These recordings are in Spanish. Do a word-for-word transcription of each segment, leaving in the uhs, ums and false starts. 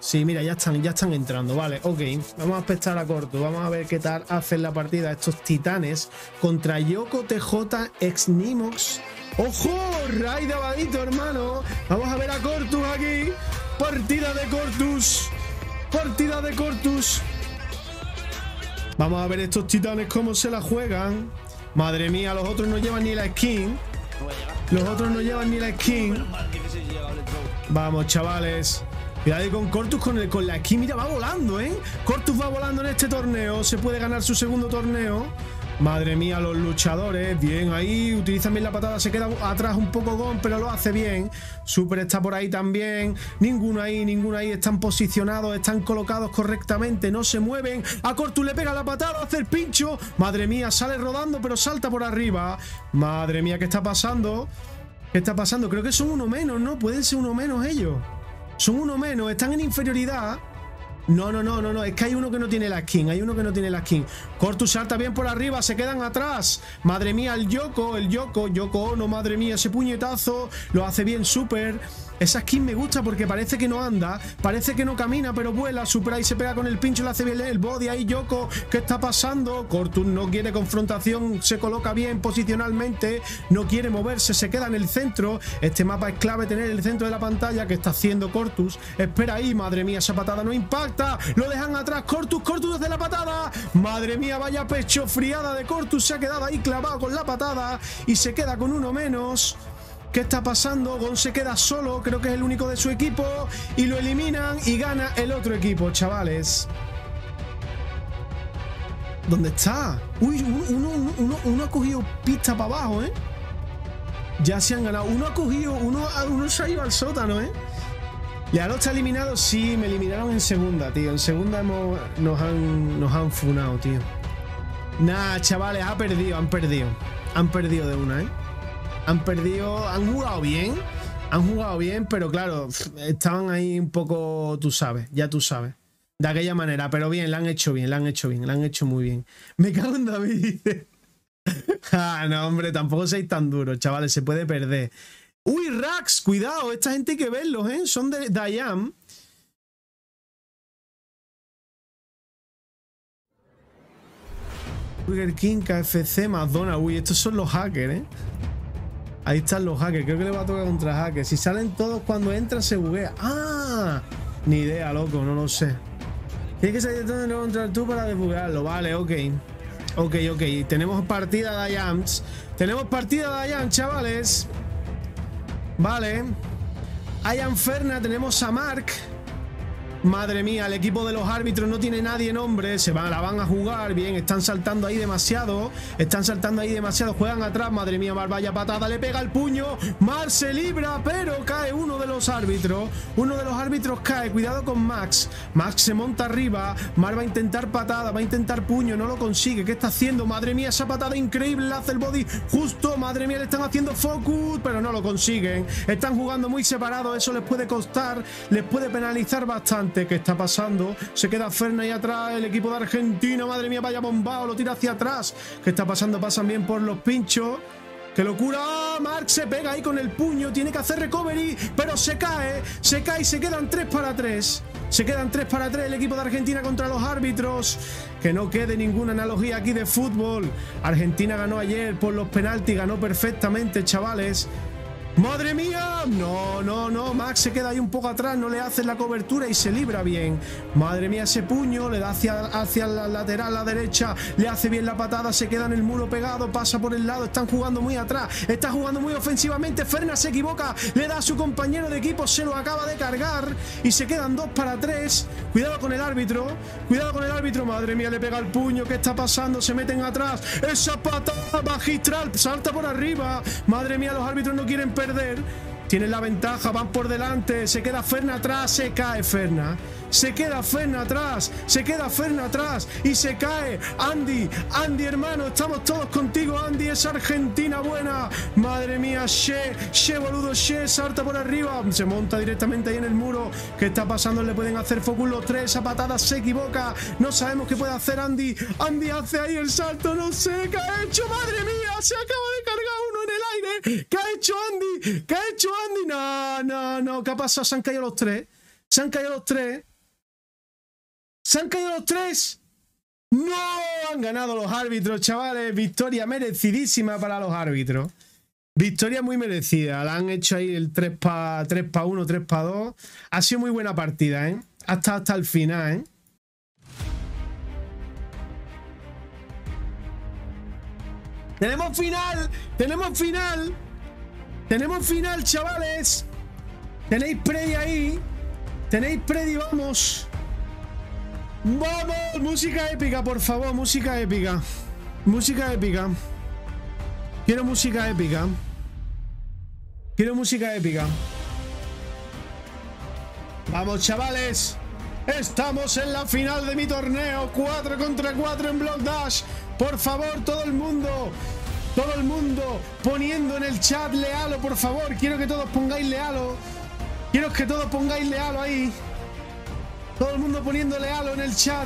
Sí, mira, ya están, ya están entrando. Vale, ok. Vamos a espectar a Cortus. Vamos a ver qué tal hacen la partida estos titanes contra Yoko, T J, ex Nimox. ¡Ojo! Raid de Abadito, hermano. Vamos a ver a Cortus aquí. Partida de Cortus. Partida de Cortus. Vamos a ver estos titanes cómo se la juegan. Madre mía, los otros no llevan ni la skin. Los otros no llevan ni la skin. Vamos, chavales. Cuidado con Cortus con, el, con la skin. Mira, va volando, ¿eh? Cortus va volando en este torneo. Se puede ganar su segundo torneo. Madre mía, los luchadores. Bien ahí. Utilizan bien la patada. Se queda atrás un poco Gon, pero lo hace bien. Super está por ahí también. Ninguno ahí, ninguno ahí. Están posicionados, están colocados correctamente. No se mueven. A Cortus le pega la patada. Hace el pincho. Madre mía, sale rodando, pero salta por arriba. Madre mía, ¿qué está pasando? ¿Qué está pasando? Creo que son uno menos, ¿no? Pueden ser uno menos ellos. Son uno menos. Están en inferioridad. No, no, no, no, no, es que hay uno que no tiene la skin, hay uno que no tiene la skin. Cortus salta bien por arriba, se quedan atrás. Madre mía, el Yoko, el Yoko, Yoko Ono, madre mía, ese puñetazo lo hace bien Super. Esa skin me gusta porque parece que no anda, parece que no camina, pero vuela. Super ahí se pega con el pincho, le hace bien el body ahí, Yoko. ¿Qué está pasando? Cortus no quiere confrontación, se coloca bien posicionalmente, no quiere moverse, se queda en el centro. Este mapa es clave tener el centro de la pantalla. ¿Qué está haciendo Cortus? Espera ahí, madre mía, esa patada no impacta. Lo dejan atrás, Cortus, Cortus desde la patada. Madre mía, vaya pecho friada de Cortus. Se ha quedado ahí clavado con la patada y se queda con uno menos. ¿Qué está pasando? Gon se queda solo, creo que es el único de su equipo. Y lo eliminan y gana el otro equipo, chavales. ¿Dónde está? Uy, uno, uno, uno, uno ha cogido pista para abajo, ¿eh? Ya se han ganado. Uno ha cogido, uno, uno se ha ido al sótano, ¿eh? ¿Lealo está eliminado? Sí, me eliminaron en segunda, tío. En segunda hemos, nos, han, nos han funado, tío. Nah, chavales, ha perdido, han perdido. Han perdido de una, ¿eh? Han perdido, han jugado bien. Han jugado bien, pero claro, estaban ahí un poco, tú sabes, ya tú sabes. De aquella manera, pero bien, la han hecho bien, la han hecho bien, la han hecho muy bien. Me cago en David. Ah, no, hombre, tampoco seáis tan duros, chavales, se puede perder. Uy, Rax, cuidado, esta gente hay que verlos, ¿eh? Son de Dayan. Burger King, K F C, McDonald's. Uy, estos son los hackers, ¿eh? Ahí están los hackers. Creo que le va a tocar contra hackers. Si salen todos cuando entran, se buguea. ¡Ah! Ni idea, loco, no lo sé. Tienes que salir de todo contra tú para desbuguearlo. Vale, ok. Ok, ok. Tenemos partida de Ayams. Tenemos partida de Ayams, chavales. Vale. Ayan Ferna, tenemos a Mark. Madre mía, el equipo de los árbitros no tiene nadie nombre. Se van, la van a jugar. Bien, están saltando ahí demasiado. Están saltando ahí demasiado. Juegan atrás. Madre mía, Mar, vaya patada. Le pega el puño. Mar se libra, pero cae uno de los árbitros. Uno de los árbitros cae. Cuidado con Max. Max se monta arriba. Mar va a intentar patada. Va a intentar puño. No lo consigue. ¿Qué está haciendo? Madre mía, esa patada increíble. Le hace el body justo. Madre mía, le están haciendo focus, pero no lo consiguen. Están jugando muy separados. Eso les puede costar. Les puede penalizar bastante. ¿Qué está pasando? Se queda Ferna ahí atrás, el equipo de Argentina. Madre mía, vaya bombao, lo tira hacia atrás. ¿Qué está pasando? Pasan bien por los pinchos. ¡Qué locura! ¡Ah! Mark se pega ahí con el puño. Tiene que hacer recovery, pero se cae. Se cae y se quedan tres para tres. Se quedan tres para tres el equipo de Argentina contra los árbitros. Que no quede ninguna analogía aquí de fútbol. Argentina ganó ayer por los penaltis. Ganó perfectamente, chavales. ¡Madre mía! No, no, no. Max se queda ahí un poco atrás, no le hace la cobertura y se libra bien. Madre mía, ese puño le da hacia, hacia la lateral, la derecha. Le hace bien la patada, se queda en el muro pegado, pasa por el lado. Están jugando muy atrás, está jugando muy ofensivamente. Ferna se equivoca, le da a su compañero de equipo, se lo acaba de cargar y se quedan dos para tres. Cuidado con el árbitro, cuidado con el árbitro. Madre mía, le pega el puño. ¿Qué está pasando? Se meten atrás. Esa patada magistral, salta por arriba. Madre mía, los árbitros no quieren perder. perder, tienen la ventaja, van por delante, se queda Ferna atrás, se cae Ferna, se queda Ferna atrás, se queda Ferna atrás y se cae Andy, Andy hermano, estamos todos contigo Andy, es Argentina buena, madre mía, She, She boludo, She salta por arriba, se monta directamente ahí en el muro. ¿Qué está pasando? Le pueden hacer focus los tres, esa patada se equivoca, no sabemos qué puede hacer Andy, Andy hace ahí el salto, no sé qué ha hecho, madre mía, se acaba de cargar uno en el aire. ¿Qué ha hecho Andy? ¿Qué ha hecho Andy? No, no, no. ¿Qué ha pasado? Se han caído los tres. Se han caído los tres. ¿Se han caído los tres? ¡No! Han ganado los árbitros, chavales. Victoria merecidísima para los árbitros. Victoria muy merecida. La han hecho ahí el tres para uno, tres para dos. Ha sido muy buena partida, ¿eh? Hasta, hasta el final, ¿eh? ¡Tenemos final! ¡Tenemos final! ¡Tenemos final, chavales! Tenéis predi ahí. Tenéis predi, vamos. ¡Vamos! Música épica, por favor. Música épica. Música épica. Quiero música épica. Quiero música épica. Vamos, chavales. Estamos en la final de mi torneo. cuatro contra cuatro en Block Dash. Por favor, todo el mundo. Todo el mundo poniendo en el chat lealo, por favor. Quiero que todos pongáis lealo. Quiero que todos pongáis lealo ahí. Todo el mundo poniendo lealo en el chat.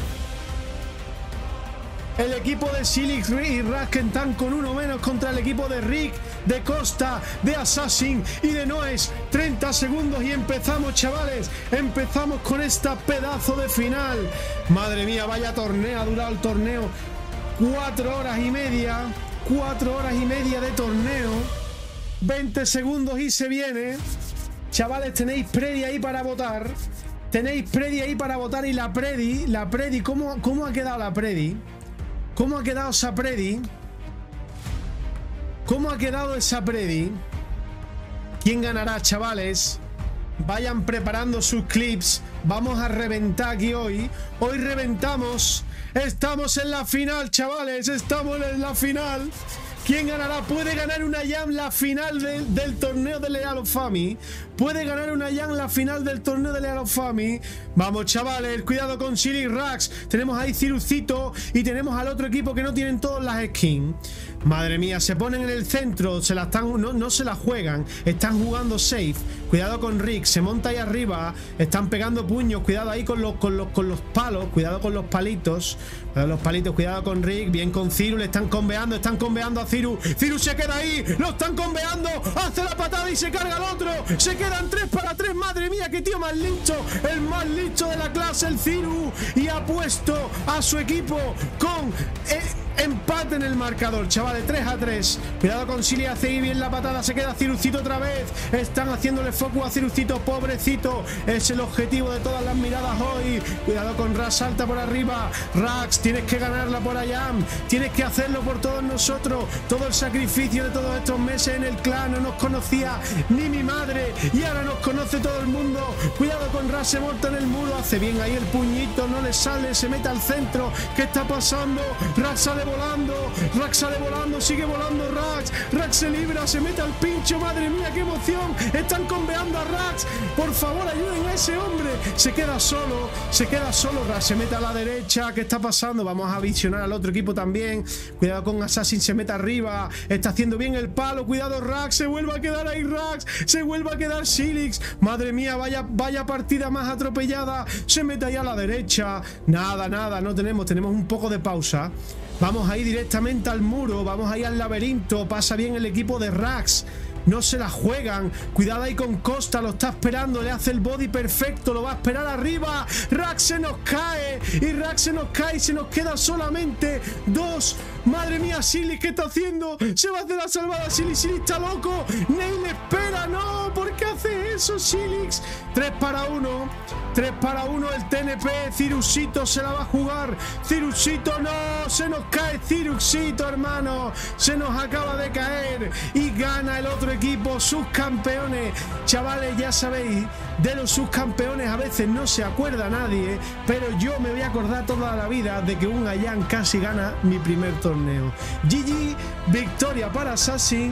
El equipo de Silix y Rask están con uno menos contra el equipo de Rick, de Costa, de Assassin y de Noes. treinta segundos y empezamos, chavales. Empezamos con esta pedazo de final. Madre mía, vaya torneo. Ha durado el torneo cuatro horas y media. Cuatro horas y media de torneo. veinte segundos y se viene. Chavales, tenéis predi ahí para votar. Tenéis predi ahí para votar. Y la predi, la predi, ¿cómo, cómo ha quedado la predi? ¿Cómo ha quedado esa predi? ¿Cómo ha quedado esa predi? ¿Quién ganará, chavales? Vayan preparando sus clips. Vamos a reventar aquí hoy. Hoy reventamos. Estamos en la final, chavales. Estamos en la final. ¿Quién ganará? Puede ganar una jam la final de, del torneo de Leal of Fami. Puede ganar una jam la final del torneo de Leal of Fami. Vamos, chavales, cuidado con Silix Rax. Tenemos ahí Cirucito y tenemos al otro equipo que no tienen todas las skins. Madre mía, se ponen en el centro, se la están, no, no se la juegan, están jugando safe. Cuidado con Rick, se monta ahí arriba, están pegando puños, cuidado ahí con los, con los, con los palos, cuidado con los palitos. Cuidado los palitos, cuidado con Rick, bien con Ciru, le están conveando, están conveando a Ciru. Ciru se queda ahí, lo están conveando, hace la patada y se carga al otro. Se quedan tres para tres, madre mía, qué tío más listo, el más listo de la clase, el Ciru. Y ha puesto a su equipo con eh, empate en el marcador, chavales, tres a tres. Cuidado con Silly, hace ahí bien la patada, se queda Cirucito otra vez. Están haciéndole focus a Cirucito, pobrecito. Es el objetivo de todas las miradas hoy. Cuidado con Rax, salta por arriba. Rax, tienes que ganarla por allá. Tienes que hacerlo por todos nosotros. Todo el sacrificio de todos estos meses en el clan. No nos conocía ni mi madre y ahora nos conoce todo el mundo. Cuidado con Rax, se monta en el muro. Hace bien ahí el puñito, no le sale, se mete al centro. ¿Qué está pasando? Rax sale volando. Rax sale volando, sigue volando Rax. Rax se libra, se mete al pincho. Madre mía, qué emoción. Están conveando a Rax. Por favor, ayuden a ese hombre. Se queda solo, se queda solo. Rax se mete a la derecha. ¿Qué está pasando? Vamos a visionar al otro equipo también. Cuidado con Assassin, se mete arriba. Está haciendo bien el palo. Cuidado Rax, se vuelve a quedar ahí Rax. Se vuelve a quedar Silix. Madre mía, vaya, vaya partida más atropellada. Se mete ahí a la derecha. Nada, nada, no tenemos. Tenemos un poco de pausa. Vamos ahí directamente al muro, vamos ahí al laberinto, pasa bien el equipo de Rax, no se la juegan, cuidado ahí con Costa, lo está esperando, le hace el body perfecto, lo va a esperar arriba, Rax se nos cae, y Rax se nos cae y se nos queda solamente dos. Madre mía, Silly, ¿qué está haciendo? Se va a hacer la salvada, Silly, Silly está loco, Neil espera, no, ¿por qué hace eso, Silix? tres para uno, tres para uno el T N P, Cirusito se la va a jugar, Cirusito no, se nos cae Cirusito, hermano, se nos acaba de caer y gana el otro equipo, subcampeones. Chavales, ya sabéis, de los subcampeones a veces no se acuerda nadie, pero yo me voy a acordar toda la vida de que un Allan casi gana mi primer torneo. G G, victoria para Assassin.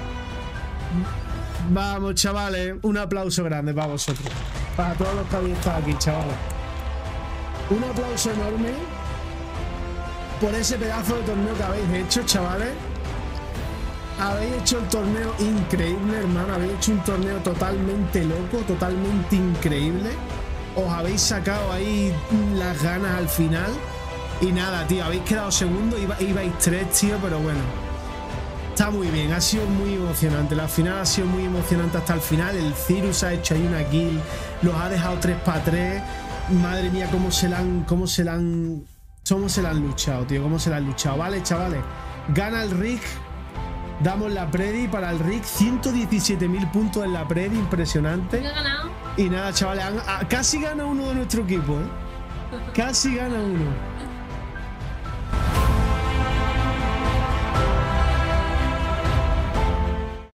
Vamos, chavales, un aplauso grande para vosotros, para todos los que habéis estado aquí, chavales. Un aplauso enorme por ese pedazo de torneo que habéis hecho, chavales. Habéis hecho el torneo increíble, hermano. Habéis hecho un torneo totalmente loco, totalmente increíble. Os habéis sacado ahí las ganas al final. Y nada, tío, habéis quedado segundo, iba, ibais tres, tío, pero bueno. Está muy bien, ha sido muy emocionante. La final ha sido muy emocionante hasta el final. El Cirus ha hecho ahí una kill, los ha dejado tres para tres. Madre mía, cómo se la han... Cómo se la han... Cómo se la han luchado, tío. Cómo se la han luchado. Vale, chavales. Gana el Rig. Damos la Predi para el Rig. ciento diecisiete mil puntos en la Predi. Impresionante. Yo he ganado. Y nada, chavales. Han, a, casi gana uno de nuestro equipo, ¿eh? Casi gana uno.